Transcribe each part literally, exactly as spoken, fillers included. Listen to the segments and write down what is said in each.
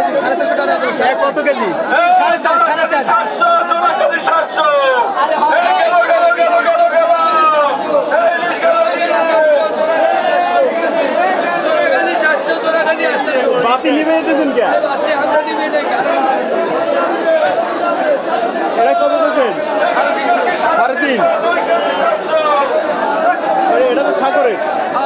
কত কেজি? বাতি নিবে দিতেছেন কে? এটা কত দেবেন? সাড়ে তিন। এটা তো সাগরের।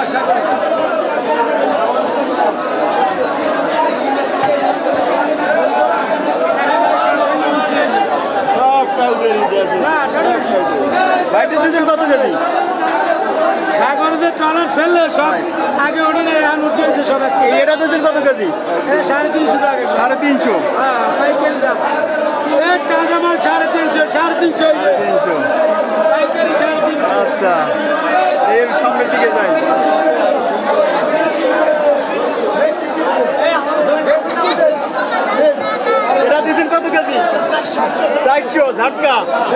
কত কেজি? সাগরের ট্রলার ফেললে সব আগে ওঠে না, এখন উঠে সব। এটা দিয়েছেন কত কেজি? সাড়ে তিনশো টাকা। সাড়ে তিনশো? হ্যাঁ, পাইকারি দাম। তাজা মাল সাড়ে তিনশো। সাড়ে তিনশো তিনশো পাইকারি সাড়ে তিনশো। আচ্ছা, এর সামনের দিকে যাই। এটা দিয়েছেন কত কেজি? চারশো ঝাটকা।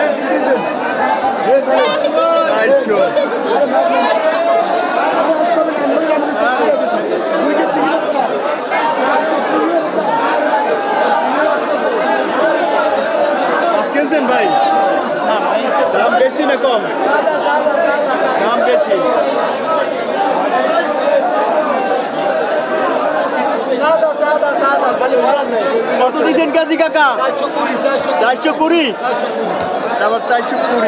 চারশো। কিনছেন ভাই? দাম বেশি না কম? দাম বেশি। কত দিচ্ছেন কেজি কাকা? চারশো কুড়ি। আবার চারশো কুড়ি।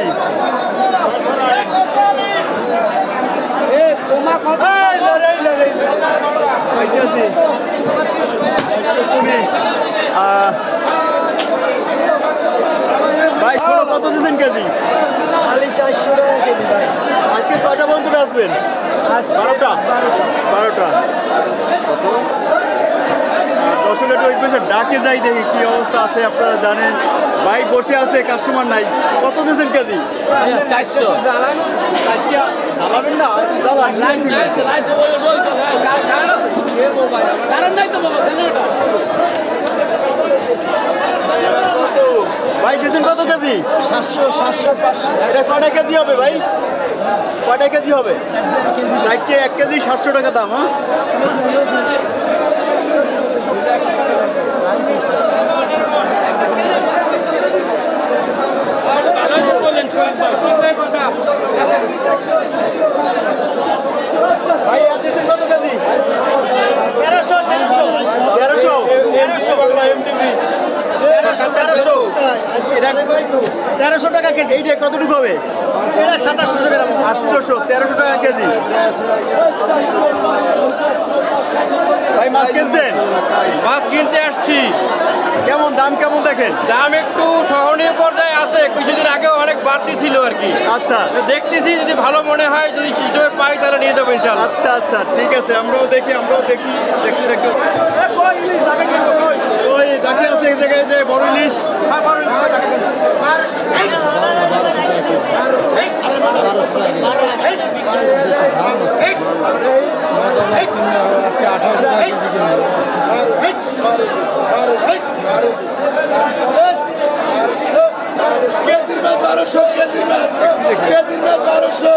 ভাই ছোট কত দিচ্ছেন কেজি? চারশো টাকা কেজি ভাই। আজকে কয়টা পর্যন্ত আসবেন? বারোটা। বারোটা। দর্শক একটু ওই পাশে ডাকে যাই, দেখি কি অবস্থা আছে। আপনারা জানেন ভাই বসে আছে, কাস্টমার নাই। কত দিচ্ছেন কেজি? চারশো। জ্বালাবেন না? ভাই দিচ্ছেন কত কেজি? সাতশো। সাতশো পাঁচশো। এটা কয়টা কেজি হবে ভাই? কয়টা কেজি হবে? চারটে এক কেজি সাতশো টাকা দাম। হ্যাঁ, ভাই আর দিচ্ছেন কত কেজি? তেরোশো। তেরোশো। তেরোশো। তেরোশো। তেরোশো টাকা কেজি। এইটা কতটুকু হবে? এটা সাতাশশো টাকা। আটশোশো। তেরোশো টাকা কেজি। ভাই মাছ কিনছেন? মাছ কিনতে আসছি। কেমন দাম কেমন দেখেন? দাম একটু সহনীয় পর্যায়ে আছে, কিছুদিন আগেও অনেক বাড়তি ছিল আর কি। আচ্ছা, দেখতেছি যদি ভালো মনে হয়, যদি হিসেবে পাই তাহলে নিয়ে যাবো ইনশাল্লাহ। আচ্ছা আচ্ছা ঠিক আছে, আমরাও দেখি আমরাও দেখি দেখতে দেখতে ওই ডাকে আছে এক জায়গায় যে বড় ইলিশ। কেজির মাছ বারোশো। কেজির মাছ কেজির মাছ বারোশো।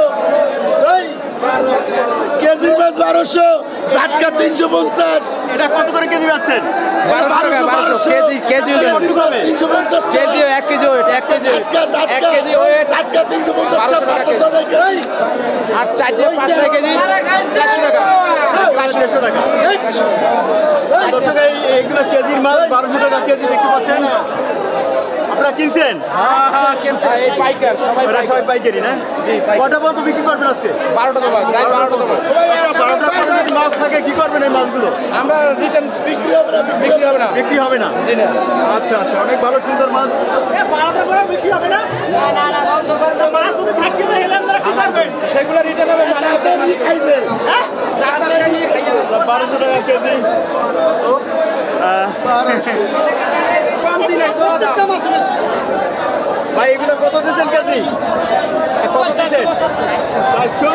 কেজির মাছ বারোশো। ঝাটকা তিনশো পঞ্চাশ। এটা কত করে কেজি পাচ্ছেন? বারোশো বারোশো কেজি। কেজি তিনশো পঞ্চাশ কেজি এক কেজি ওয়েট। এক কেজি এক কেজি ওয়েট ঝাটকা তিনশো পঞ্চাশ। বারোশো টাকা কেজি। আর চারটে পাঁচটা কেজি চারশো টাকা। চারশো টাকা। দর্শক এই এগুলো কেজির মাছ বারোশো টাকা কেজি দেখতে পাচ্ছেন। আপনারা কিনছেন? এই পাইকার সবাই এরা সবাই পাইকারি না? কটা পর্যন্ত বিক্রি করবেন আজকে? বারোটা তোমার রাত বারোটা তোমার। বারোটা পর্যন্ত যদি মাছ থাকে কি করবেন এই মাছগুলো? আমরা রিটার্ন বিক্রি হবে না। বিক্রি হবে না। বিক্রি হবে না? জি না। আচ্ছা আচ্ছা, অনেক ভালো সুন্দর মাছ। বারোটার পরে বিক্রি হবে না? না না না, বন্ধ বন্ধ। মাছ যদি থাকতে না এলে আপনারা কি করবেন? সেগুলো রিটার্ন হবে। খাইবে বারোশো টাকা কেজি। কম দিলে ভাই এগুলো কত দিচ্ছেন কেজি? কত দিচ্ছেন? চারশো।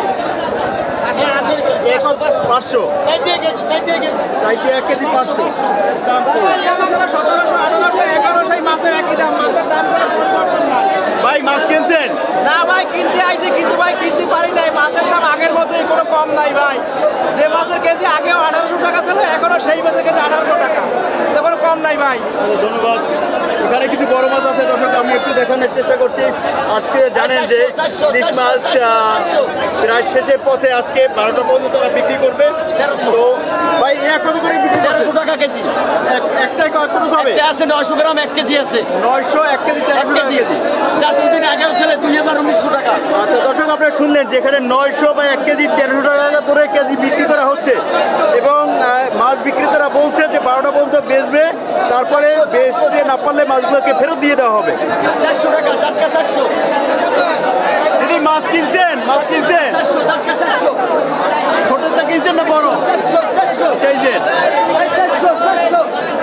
পাঁচশো। চারটে এক কেজি পাঁচশো। দাম সতেরোশো আঠারোশো এগারোশো মাছের একই দাম। মাছের দাম ভাই মাছ কিনছেন? না ভাই, কিনতে আইছি কিন্তু ভাই কিনতে পারি নাই। মাছের দাম আগের মতোই, কোনো কম নাই ভাই। যে মাছের কেজি আগেও আঠারোশো টাকা ছিল, এখনো সেই মাছের কেজি আঠারোশো টাকা। কোনো কম নাই ভাই। ধন্যবাদ। এখানে কিছু বড় মাছ আছে দর্শক, আমি একটু দেখানোর চেষ্টা করছি। আজকে জানেন যে ইলিশ মাছ প্রায় শেষের পথে, আজকে বারোটা পর্যন্ত তারা বিক্রি করবে। তো ভাই এক কত করে বিক্রি? তেরোশো টাকা কেজি। একটাই কত হবে? আছে নয়শো গ্রাম এক কেজি আছে। নয়শো এক কেজি এক কেজি যা দুদিন আগেও ছিল দুই হাজার উনিশশো টাকা। আচ্ছা দর্শক, আপনারা শুনলেন যেখানে নয়শো বা এক কেজি তেরোশো টাকা করে কেজি বিক্রি করা হচ্ছে, এবং মাছ বিক্রেতারা বলছে যে বারোটা পর্যন্ত বেচবে, তারপরে বেচতে না পারলে মাছগুলোকে ফেরত দিয়ে দেওয়া হবে। চারশো টাকা চারটা চারশো। দিদি মাছ কিনছেন? মাছ কিনছেন? চারশো চারটা চারশো। ছোটটা কিনছেন না বড়? চারশো চারশো চাইছেন? চারশো চারশো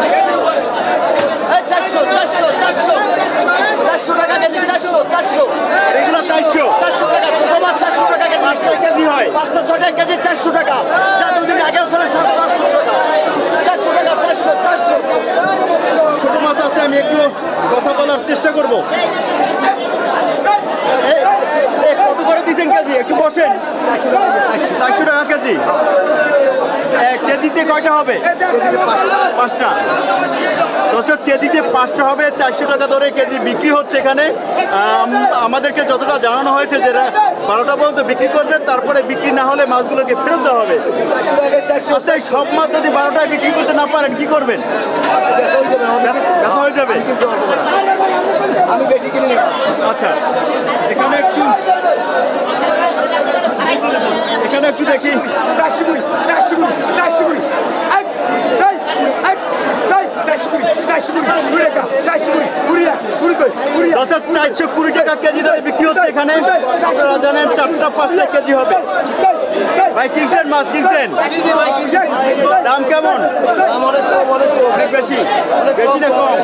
চারশো চারশো চারশো চারশো টাকা কেজি। চারশো চারশো এগুলো চারশো চারশো টাকা। ছোট মাছ চারশো টাকা কেজি। পাঁচটা কেজি হয়? পাঁচটা ছয়টা কেজি চারশো টাকা। যা দুদিন আগেও ছিল সাতশো আটশো টাকা। চারশো টাকা চারশো চারশো। ছোট মাছ আছে, আমি একটু কথা বলার চেষ্টা করবো। এই- এই কত করে দিচ্ছেন কেজি? একটু বসেন। চারশো টাকা কেজি। এক কেজিতে কয়টা হবে? পাঁচটা। দর্শক, কেজিতে পাঁচটা হবে, চারশো টাকা ধরে কেজি বিক্রি হচ্ছে এখানে। আম- আমাদেরকে যতটা জানানো হয়েছে যে বারোটা পর্যন্ত বিক্রি করবে, তারপরে বিক্রি না হলে মাছগুলোকে ফেরত দেওয়া হবে। আচ্ছা, এই সব মাছ যদি বারোটায় বিক্রি করতে না পারেন কি করবেন? ব্যথা হয়ে যাবে। আমি বেশি কিনে নেব। আচ্ছা, এখানে একটু এখানে একটু দেখি। চারশো কুড়ি চারশো কুড়ি চারশো কুড়ি এক তাই এক তাই চারশো কুড়ি চারশো কুড়ি কুড়ি টাকা চারশো কুড়ি কুড়ি টাকা কুড়ি কই কুড়ি দর্শক, চারশো কুড়ি টাকা কেজি ধরে বিক্রি হচ্ছে এখানে। আপনারা জানেন চারটা পাঁচটা কেজি হবে। ভাই কিনছেন? মাছ কিনছেন? দাম কেমন? অনেক বেশি? বেশি না কম?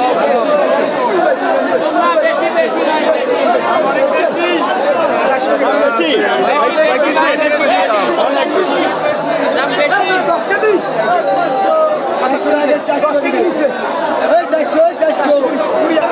বেশি? অনেক বেশি। দশ কেজি দশ কেজি নিচ্ছে চারশো চারশো কুড়ি টাকা।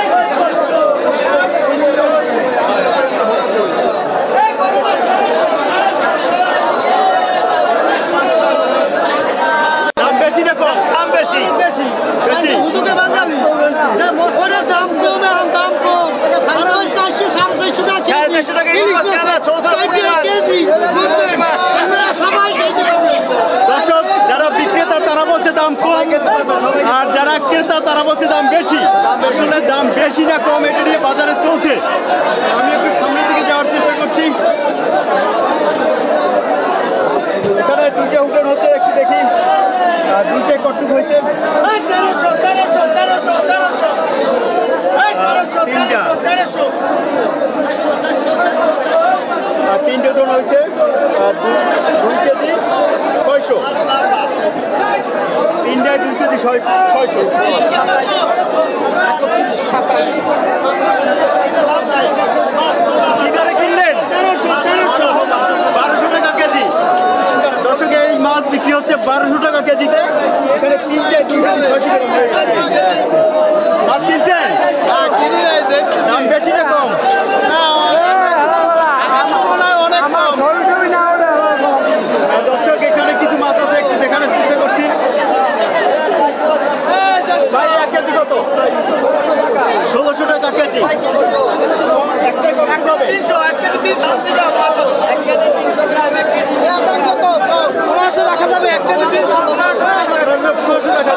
দাম বেশি না কম? দাম বেশি। বেশি বেশি। হুজুরে বাঙালি যে মশলার দাম কম, এখন দাম কম। আর ওই চারশো সাড়ে চারশো টাকা সাড়ে চারশো টাকা ইলিশ মাছ কেনা, ছোট ছোট পুঁটি মাছ। কেজি আমরা সবাই খেতে পারবো। দর্শক, যারা বিক্রেতা তারা বলছে দাম কম, আর যারা ক্রেতা তারা বলছে দাম বেশি। আসলে দাম বেশি না কম এটা নিয়ে বাজারে চলছে। আমি একটু সামনের দিকে যাওয়ার চেষ্টা করছি। এখানে দুইটা উঠোন হচ্ছে, একটু দেখি। আর দুইটাই কটুক হয়েছে। তেরোশো তেরোশো তেরোশো তেরোশো তেরোশো তেরোশো তেরোশো চারশো চারশো চারশো চারশো। আর তিনটে উঠোন হয়েছে। আর দু- দুই কেজি ছয়শো। তিনটায় দুই কেজি ছয় ছয়শো। কি দরে কিনলেন? বারোশো টাকা কেজি। দর্শক, এই মাছ বিক্রি হচ্ছে বারোশো টাকা কেজিতে। এখানে তিনটে দুই কেজি ছয়শো টাকা হয়ে গেছে। মাছ কিনছেন? দাম বেশি না কম? আর দর্শক, এখানে কিছু মাছ আছে, একটু দেখানোর চেষ্টা করছি। ভাই এক কেজি কত? ষোলোশো টাকা কেজি। একটাই কত হবে? পনেরোশো রাখা যাবে এক কেজি তিনশো পনেরোশো রাখা যাবে। ষোলোশো টাকা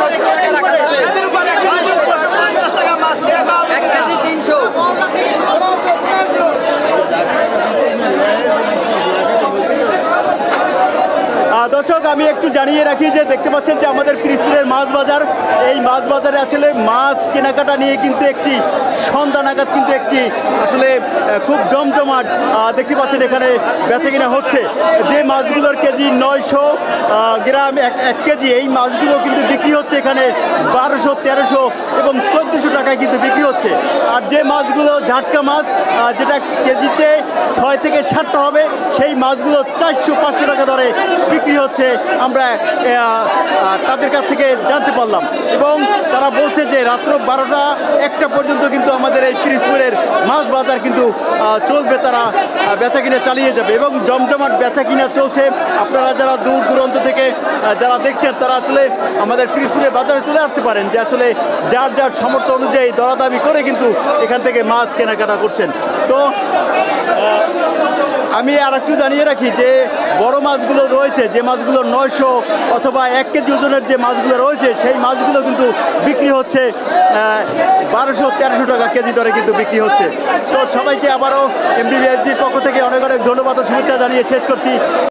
দর্শক, আমি একটু জানিয়ে রাখি যে দেখতে পাচ্ছেন যে আমাদের পিরিজপুরের মাছ বাজার, এই মাছ বাজারে আসলে মাছ কেনাকাটা নিয়ে কিন্তু একটি সন্ধ্যা নাগাদ কিন্তু একটি আসলে আহ, খুব জমজমাট আহ, দেখতে পাচ্ছেন এখানে বেচা কিনা হচ্ছে। যে মাছগুলোর কেজি নয়শো গ্রাম এক এক কেজি, এই মাছগুলো কিন্তু বিক্রি হচ্ছে এখানে বারোশো তেরোশো এবং চোদ্দোশো টাকায় কিন্তু বিক্রি হচ্ছে। আর যে মাছগুলো ঝাটকা মাছ, আহ, যেটা কেজিতে ছয় থেকে সাতটা হবে, সেই মাছগুলো চারশো পাঁচশো টাকা দরে বিক্রি হচ্ছে। আমরা আহ, আহ, তাদের কাছ থেকে জানতে পারলাম। এবং তারা বলছে যে রাত্র বারোটা একটা পর্যন্ত কিন্তু আমাদের এই পিরিজপুরের মাছ বাজার কিন্তু আহ, চলবে, তারা আহ, বেচা কিনা চালিয়ে যাবে এবং জমজমাট বেচা কিনা চলছে। আপনারা যারা দূর দূরান্ত থেকে আহ, যারা দেখছেন তারা আসলে আমাদের পিরিজপুরের বাজারে চলে আসতে পারেন, যে আসলে যার যার সামর্থ্য অনুযায়ী দরাদামি করে কিন্তু এখান থেকে মাছ কেনাকাটা করছেন। তো আহ, আমি আর একটু জানিয়ে রাখি যে বড় মাছগুলো রয়েছে, যে মাছগুলো নয়শো অথবা এক কেজি ওজনের যে মাছগুলো রয়েছে সেই মাছগুলো কিন্তু বিক্রি হচ্ছে বারোশো তেরোশো টাকা কেজি দরে কিন্তু বিক্রি হচ্ছে। তো সবাইকে আবারও এমবিবিএসজির পক্ষ থেকে অনেক অনেক ধন্যবাদ ও শুভেচ্ছা জানিয়ে শেষ করছি।